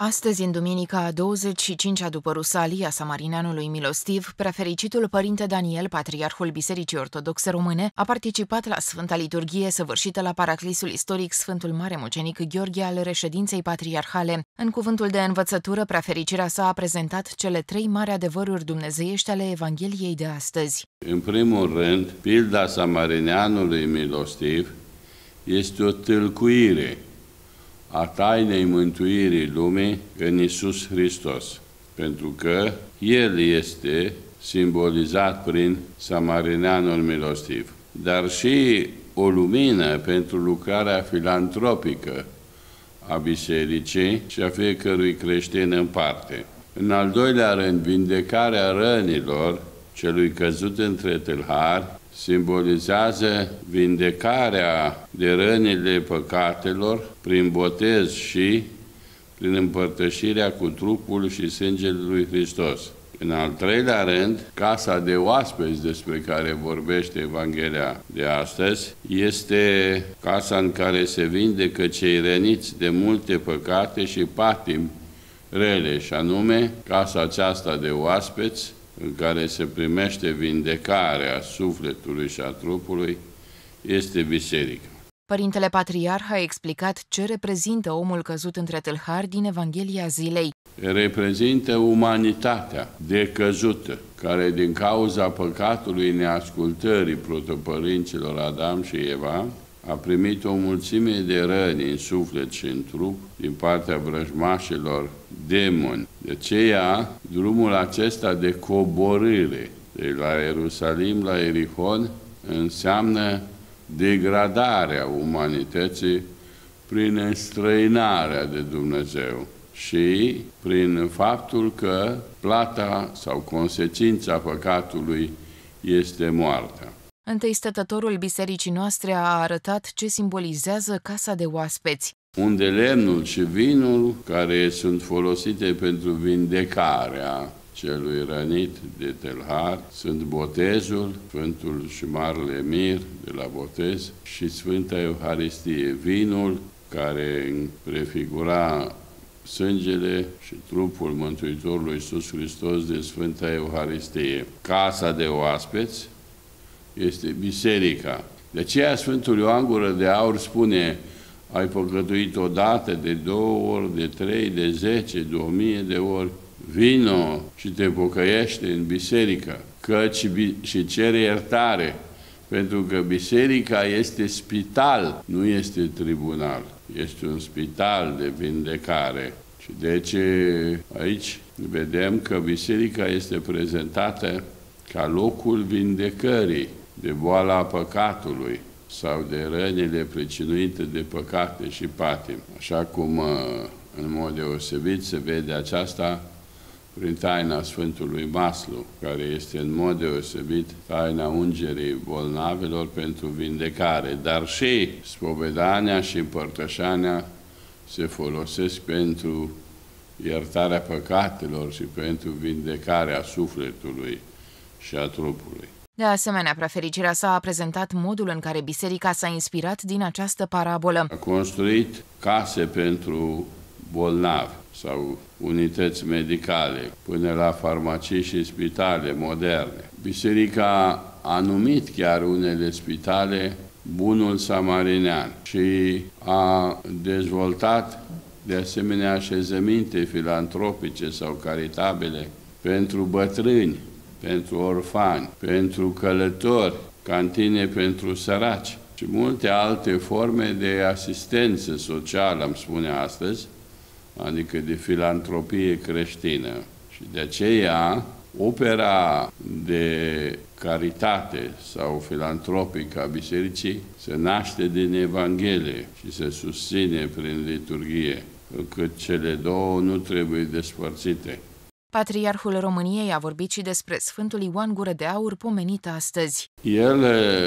Astăzi, în duminica a 25-a după Rusalii a Samarineanului Milostiv, prefericitul părinte Daniel, patriarhul Bisericii Ortodoxe Române, a participat la Sfânta Liturghie săvârșită la Paraclisul istoric Sfântul Mare Mucenic Gheorghe al reședinței patriarhale. În cuvântul de învățătură, prefericirea sa a prezentat cele 3 mari adevăruri dumnezeiești ale Evangheliei de astăzi. În primul rând, pilda Samarineanului Milostiv este o tâlcuire a tainei mântuirii lumii în Iisus Hristos, pentru că El este simbolizat prin Samarineanul Milostiv, dar și o lumină pentru lucrarea filantropică a Bisericii și a fiecărui creștin în parte. În al doilea rând, vindecarea rănilor celui căzut între tâlhari simbolizează vindecarea de rănile păcatelor prin botez și prin împărtășirea cu trupul și sângele lui Hristos. În al treilea rând, casa de oaspeți despre care vorbește Evanghelia de astăzi este casa în care se vindecă cei răniți de multe păcate și patimi rele, și anume casa aceasta de oaspeți în care se primește vindecarea sufletului și a trupului, este biserica. Părintele Patriarh a explicat ce reprezintă omul căzut între tâlhari din Evanghelia zilei. Reprezintă umanitatea decăzută, care din cauza păcatului neascultării protopărinților Adam și Eva, a primit o mulțime de răni în suflet și în trup din partea vrăjmașilor demoni. De aceea, drumul acesta de coborâre de la Ierusalim la Ierihon înseamnă degradarea umanității prin înstrăinarea de Dumnezeu și prin faptul că plata sau consecința păcatului este moartea. Întâi stătătorul bisericii noastre a arătat ce simbolizează casa de oaspeți. Unde lemnul și vinul, care sunt folosite pentru vindecarea celui rănit de tâlhar, sunt botezul, Sfântul și Marele Mir de la botez și Sfânta Euharistie, vinul care prefigura sângele și trupul Mântuitorului Iisus Hristos de Sfânta Euharistie. Casa de oaspeți este biserica. De aceea Sfântul Ioan Gură de Aur spune: ai păcătuit odată, de 2 ori, de 3, de 10, de 1000 de ori, vino și te pocăiește în biserică, căci și cere iertare, pentru că biserica este spital, nu este tribunal, este un spital de vindecare. Și deci aici vedem că biserica este prezentată ca locul vindecării de boala păcatului sau de rănile pricinuite de păcate și patimi. Așa cum în mod deosebit se vede aceasta prin taina Sfântului Maslu, care este în mod deosebit taina ungerii bolnavilor pentru vindecare, dar și spovedania și împărtășania se folosesc pentru iertarea păcatelor și pentru vindecarea sufletului și a trupului. De asemenea, prefericirea sa a prezentat modul în care biserica s-a inspirat din această parabolă. A construit case pentru bolnavi sau unități medicale, până la farmacii și spitale moderne. Biserica a numit chiar unele spitale Bunul Samarinean și a dezvoltat de asemenea așezăminte filantropice sau caritabile pentru bătrâni, pentru orfani, pentru călători, cantine pentru săraci și multe alte forme de asistență socială, am spune astăzi, adică de filantropie creștină. Și de aceea, opera de caritate sau filantropică a bisericii se naște din Evanghelie și se susține prin liturghie, încât cele două nu trebuie despărțite. Patriarhul României a vorbit și despre Sfântul Ioan Gură de Aur, pomenit astăzi. El,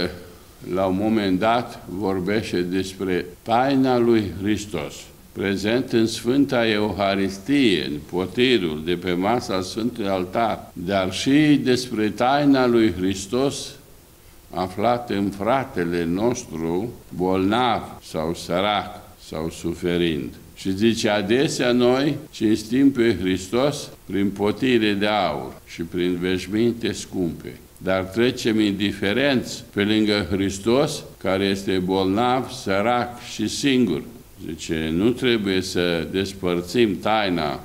la un moment dat, vorbește despre taina lui Hristos, prezent în Sfânta Euharistie, în potirul de pe masa Sfântului Altar, dar și despre taina lui Hristos aflat în fratele nostru bolnav sau sărac sau suferind. Și zice, adesea noi cinstim pe Hristos prin potire de aur și prin veșminte scumpe, dar trecem indiferenți pe lângă Hristos, care este bolnav, sărac și singur. Zice, nu trebuie să despărțim taina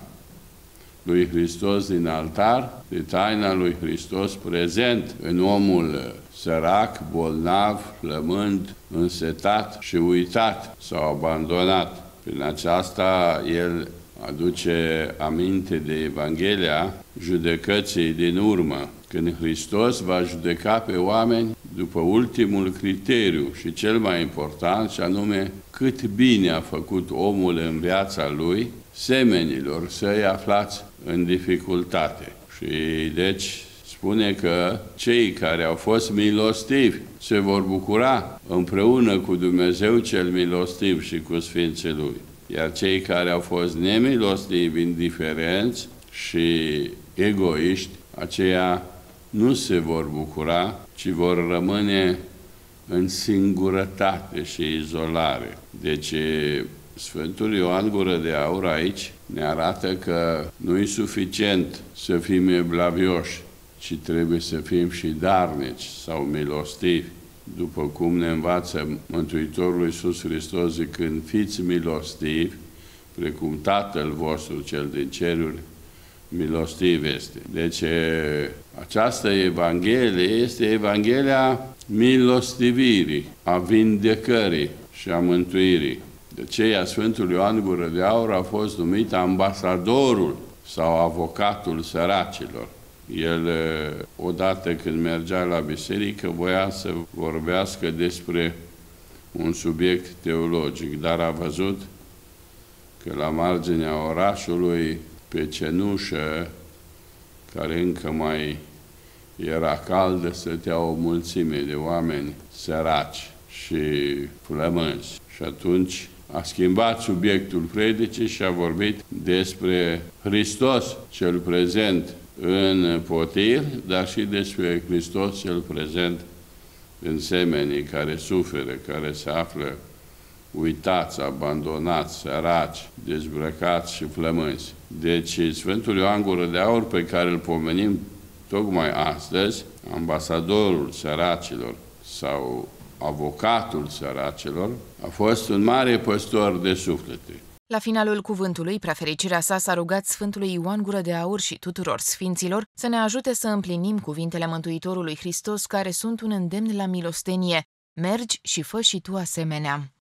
lui Hristos din altar de taina lui Hristos prezent în omul sărac, bolnav, flămând, însetat și uitat sau abandonat. Prin aceasta el aduce aminte de Evanghelia judecății din urmă, când Hristos va judeca pe oameni după ultimul criteriu și cel mai important, și anume cât bine a făcut omul în viața lui semenilor săi aflați în dificultate. Și deci spune că cei care au fost milostivi se vor bucura împreună cu Dumnezeu cel milostiv și cu Sfinții Lui. Iar cei care au fost nemilostivi, indiferenți și egoiști, aceia nu se vor bucura, ci vor rămâne în singurătate și izolare. Deci Sfântul Ioan Gură de Aur aici ne arată că nu e suficient să fim evlavioși, ci trebuie să fim și darnici sau milostivi, după cum ne învață Mântuitorul Iisus Hristos zicând, fiți milostivi, precum Tatăl vostru cel din ceruri milostiv este. Deci această Evanghelie este Evanghelia milostivirii, a vindecării și a mântuirii. De aceea Sfântul Ioan Gură de Aur a fost numit ambasadorul sau avocatul săracilor. El, odată când mergea la biserică, voia să vorbească despre un subiect teologic, dar a văzut că la marginea orașului, pe cenușă, care încă mai era caldă, stătea o mulțime de oameni săraci și flămânzi. Și atunci a schimbat subiectul predicii și a vorbit despre Hristos cel prezent în potir, dar și despre Hristos cel prezent în semenii care suferă, care se află uitați, abandonați, săraci, dezbrăcați și flămânzi. Deci Sfântul Ioan Gură de Aur, pe care îl pomenim tocmai astăzi, ambasadorul săracilor sau avocatul săracilor, a fost un mare păstor de suflete. La finalul cuvântului, prefericirea sa s-a rugat Sfântului Ioan Gură de Aur și tuturor sfinților să ne ajute să împlinim cuvintele Mântuitorului Hristos, care sunt un îndemn la milostenie. Mergi și fă și tu asemenea.